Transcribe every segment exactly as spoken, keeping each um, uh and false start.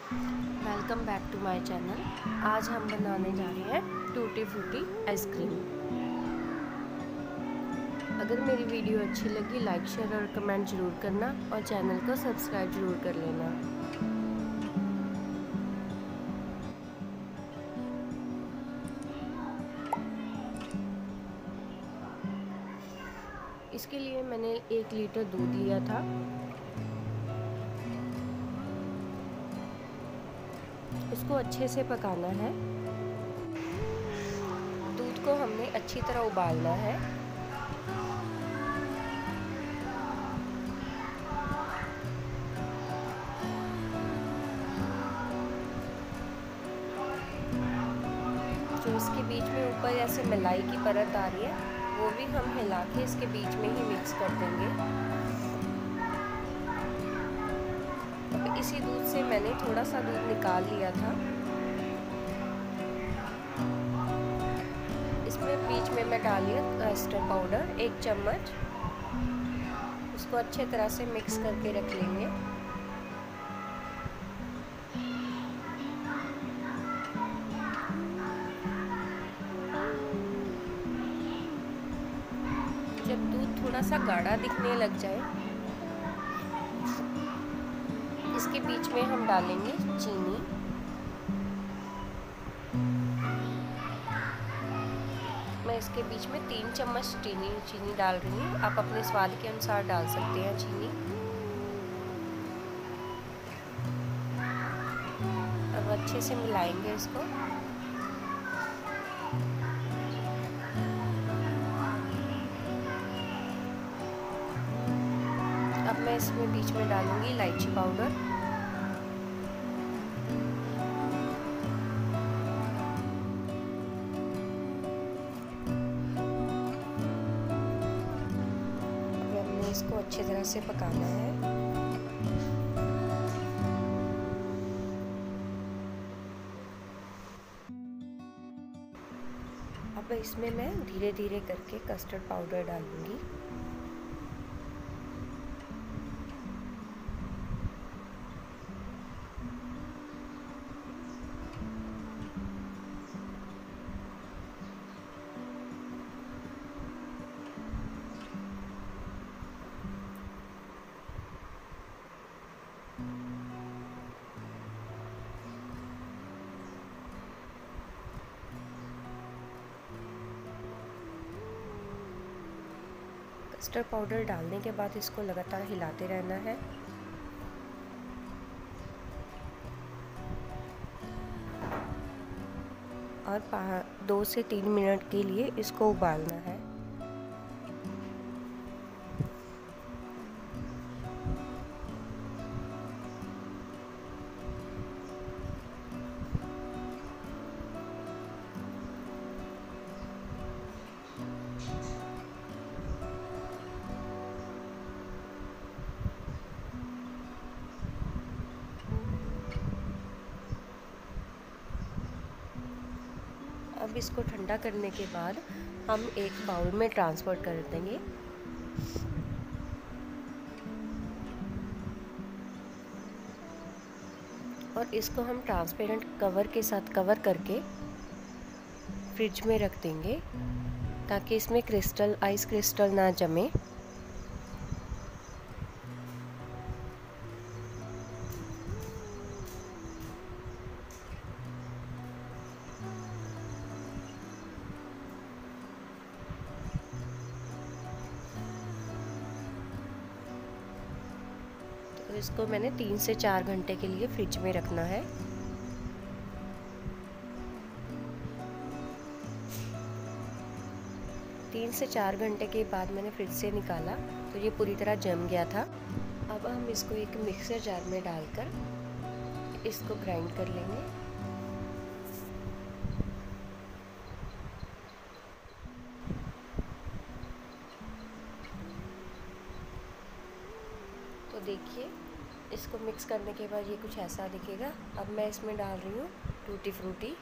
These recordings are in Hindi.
Welcome back to my channel. आज हम बनाने जा रहे हैं टूटी फ्रूटी आइसक्रीम। अगर मेरी वीडियो अच्छी लगी लाइक शेयर और कमेंट ज़रूर करना और चैनल को सब्सक्राइब ज़रूर कर लेना। इसके लिए मैंने एक लीटर दूध लिया था। इसको अच्छे से पकाना है। दूध को हमने अच्छी तरह उबालना है। जो इसके बीच में ऊपर ऐसे मलाई की परत आ रही है वो भी हम हिला के इसके बीच में ही मिक्स कर देंगे। अब इसी दूध से मैंने थोड़ा सा दूध निकाल लिया था। इसमें बीच में मैं डाली कस्टर्ड पाउडर एक चम्मच। इसको अच्छे तरह से मिक्स करके रख लेंगे। जब दूध थोड़ा सा गाढ़ा दिखने लग जाए इसके बीच में हम डालेंगे चीनी। मैं इसके बीच में तीन चम्मच चीनी चीनी डाल रही हूँ। आप अपने स्वाद के अनुसार डाल सकते हैं चीनी। अब अच्छे से मिलाएंगे इसको। अब मैं इसमें बीच में डालूंगी इलायची पाउडर। अब हमने इसको अच्छी तरह से पकाना है। अब इसमें मैं धीरे धीरे करके कस्टर्ड पाउडर डालूंगी। कस्टर्ड पाउडर डालने के बाद इसको लगातार हिलाते रहना है। और दो से तीन मिनट के लिए इसको उबालना है। अब इसको ठंडा करने के बाद हम एक बाउल में ट्रांसफ़र कर देंगे। और इसको हम ट्रांसपेरेंट कवर के साथ कवर करके फ्रिज में रख देंगे ताकि इसमें क्रिस्टल आइस क्रिस्टल ना जमे। तो इसको मैंने तीन से चार घंटे के लिए फ्रिज में रखना है। तीन से चार घंटे के बाद मैंने फ्रिज से निकाला तो ये पूरी तरह जम गया था। अब हम इसको एक मिक्सर जार में डालकर इसको ग्राइंड कर लेंगे। तो देखिए इसको मिक्स करने के बाद ये कुछ ऐसा दिखेगा। अब मैं इसमें डाल रही हूँ टूटी फ्रूटी।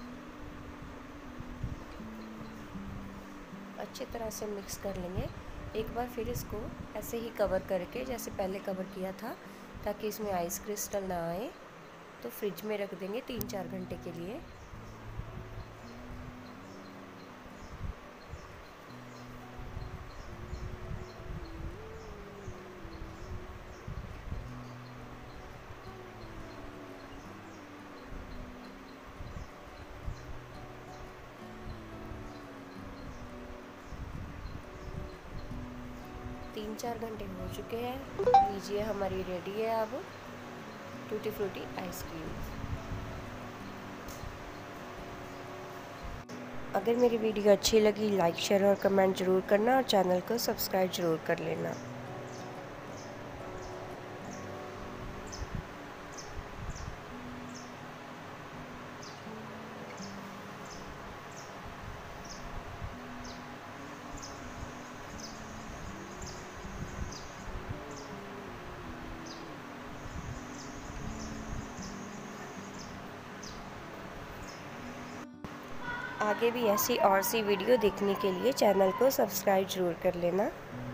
अच्छी तरह से मिक्स कर लेंगे। एक बार फिर इसको ऐसे ही कवर करके जैसे पहले कवर किया था ताकि इसमें आइस क्रिस्टल ना आए। तो फ्रिज में रख देंगे तीन चार घंटे के लिए। तीन चार घंटे हो चुके हैं। लीजिए हमारी रेडी है अब टूटी फ्रूटी आइसक्रीम। अगर मेरी वीडियो अच्छी लगी लाइक शेयर और कमेंट ज़रूर करना और चैनल को सब्सक्राइब ज़रूर कर लेना। आगे भी ऐसी और सी वीडियो देखने के लिए चैनल को सब्सक्राइब ज़रूर कर लेना।